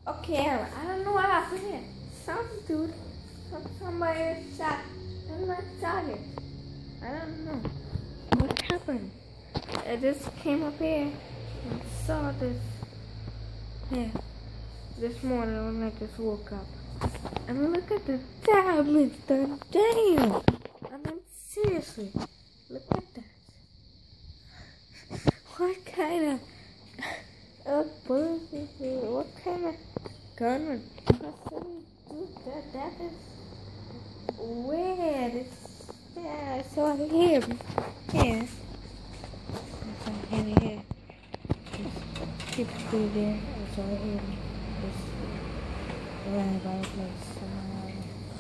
Okay, I don't know what happened here. Some dude, somebody shot in my target. I don't know what happened. I just came up here and saw this here this morning when I just woke up. And look at the damage done. Damn! I mean, seriously, look at that. What kind of bullet is it? What kind of gun would possibly do that? That is weird. Yeah, I saw him here. I saw him here. Just keep through there. I saw him just ran about the place somehow.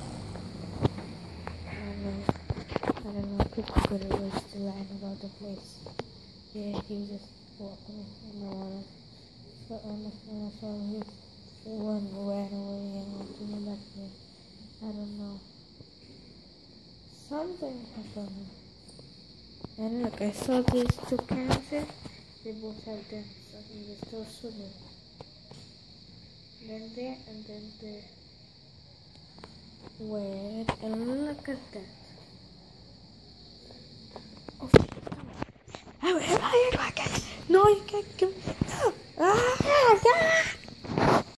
I don't know if Cooter was still lying about the place. Yeah, he was just walking in the water. So when I saw him, the one ran away and went to the back there. I don't know. Something happened. And look, I saw these two cans here. They both have dents, so he was still swimming. Then there, and then there. Weird. And look at that. Oh, no, you can't give me. No. Ah, God.